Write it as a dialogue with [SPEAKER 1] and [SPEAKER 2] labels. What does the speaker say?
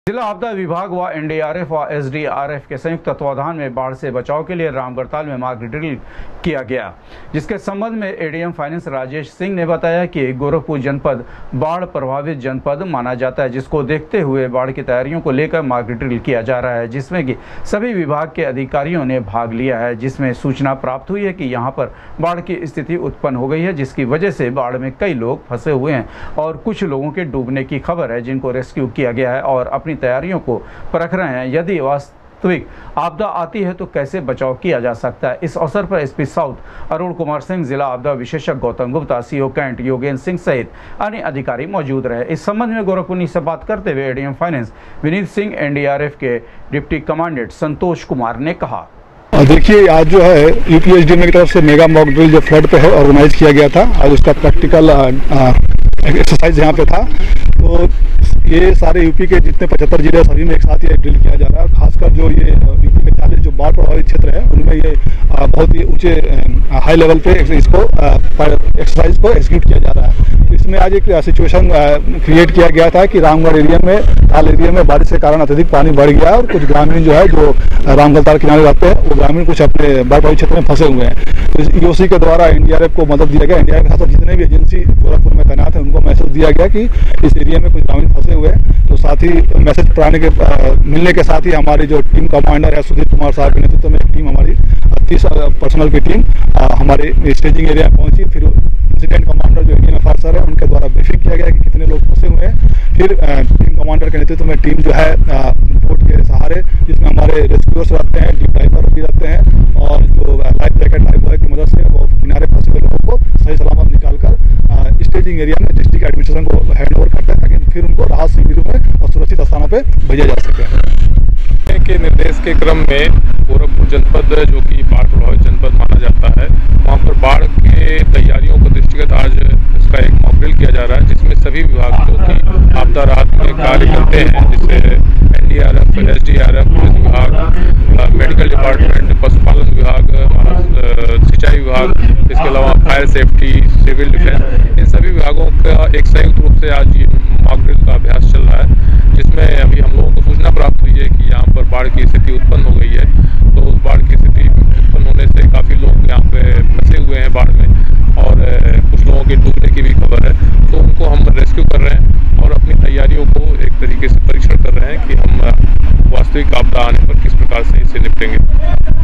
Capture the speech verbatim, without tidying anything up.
[SPEAKER 1] जिला आपदा विभाग व एनडीआरएफ व एसडीआरएफ के संयुक्त तत्वाधान में बाढ़ से बचाव के लिए रामगढ़ताल में मॉक ड्रिल किया गया, जिसके संबंध में एडीएम फाइनेंस राजेश सिंह ने बताया कि गोरखपुर जनपद बाढ़ प्रभावित जनपद माना जाता है, जिसको देखते हुए बाढ़ की तैयारियों को लेकर मॉक ड्रिल किया जा रहा है, जिसमें कि सभी विभाग के अधिकारियों ने भाग लिया है। जिसमें सूचना प्राप्त हुई है कि यहाँ पर बाढ़ की स्थिति उत्पन्न हो गई है, जिसकी वजह से बाढ़ में कई लोग फंसे हुए हैं और कुछ लोगों के डूबने की खबर है, जिनको रेस्क्यू किया गया है और अपनी तैयारियों को परख रहे हैं। यदि वास्तविक आपदा आती है तो कैसे बचाव किया जा सकता है। इस अवसर पर एसपी साउथ अरुण कुमार सिंह, जिला आपदा विशेषज्ञ गौतम गुप्ता, सीओ कैंट योगेंद्र सिंह सहित अन्य अधिकारी मौजूद रहे। इस संबंध में गोरखपुर से बात करते हुए ADM finance Vineet Singh, NDRF के डिप्टी कमांडेंट संतोष कुमार ने कहा,
[SPEAKER 2] देखिए आज जो है यूपीएसडीएम की तरफ से मेगा मॉक ड्रिल जो फ्लड पे है ऑर्गेनाइज किया गया था। आज उसका प्रैक्टिकल एक्सरसाइज यहाँ पे था। तो ये सारे यूपी के जितने पचहत्तर जिले सभी में एक साथ ये ड्रिल किया जा रहा है। खासकर जो ये यूपी के चालीस जो बाढ़ प्रभावित क्षेत्र है उनमें ये बहुत ही ऊंचे हाई लेवल पे इसको एक्सरसाइज को एग्जीक्यूट किया जा रहा है। इसमें आज एक सिचुएशन क्रिएट किया गया था कि रामगढ़ एरिया में ताल एरिया में बारिश के कारण अत्यधिक पानी बढ़ गया और कुछ ग्रामीण जो है जो रामगढ़ ताल किनारे रहते हैं वो ग्रामीण कुछ अपने बाढ़ प्रभावित क्षेत्र में फंसे हुए हैं। तो इस ईओसी के द्वारा एनडीआरएफ को मदद दिया गया। एनडीआरएफ के साथ जितने भी एजेंसी गोरखपुर में तैनात है उनको मैसेज दिया गया कि इस एरिया में कुछ ग्रामीण फंसे हुए हैं। तो साथ ही मैसेज पढ़ाने के मिलने के साथ ही हमारी जो टीम कमांडर है सुधीर कुमार साहब के नेतृत्व में एक टीम हमारी तीस पर्सनल की टीम हमारे स्टेजिंग एरिया में पहुंची। फिर इंसिडेंट कमांडर जो एरिया में फायर है उनके द्वारा ब्रीफिंग किया गया कि कितने लोग फंसे हुए हैं। फिर टीम कमांडर के नेतृत्व में टीम जो है बोट के सहारे, जिसमें हमारे रेस्क्यूअर्स रहते हैं, डीप डाइवर भी रहते हैं और जो लाइफ जैकेट लाइफ बॉय की मदद से वो किनारे फंसे हुए लोगों को सही सलामत निकालकर स्टेजिंग एरिया में डिस्ट्रिक्ट एडमिनिस्ट्रेशन को हैंड ओवर करते हैं ताकि फिर उनको राहत शिविरों में और सुरक्षित स्थानों पर भेजा जा सके।
[SPEAKER 3] के निर्देश के क्रम में गोरखपुर जनपद जो कि बाढ़ प्रभावित जनपद माना जाता है, वहाँ पर बाढ़ के तैयारियों को दृष्टिगत आज इसका एक मॉक ड्रिल किया जा रहा है, जिसमें सभी विभाग जो कि आपदा राहत में कार्य करते हैं, जैसे एनडीआरएफ, एसडीआरएफ, पुलिस विभाग, मेडिकल डिपार्टमेंट, पशुपालन विभाग, हमारा सिंचाई विभाग, इसके अलावा फायर सेफ्टी, सिविल डिफेंस, इन सभी विभागों का एक संयुक्त रूप से आज मॉक ड्रिल का अभ्यास चल रहा है, जिसमें अभी हम लोगों को सूचना प्राप्त हुई है कि यहाँ पर बाढ़ की स्थिति उत्पन्न हो गई है। तो उस बाढ़ की स्थिति उत्पन्न होने से काफ़ी लोग यहाँ पे फंसे हुए हैं बाढ़ में और कुछ लोगों के डूबने की भी खबर है। तो उनको हम रेस्क्यू कर रहे हैं और अपनी तैयारियों को एक तरीके से परीक्षण कर रहे हैं कि हम वास्तविक आपदा आने पर किस प्रकार से इससे निपटेंगे।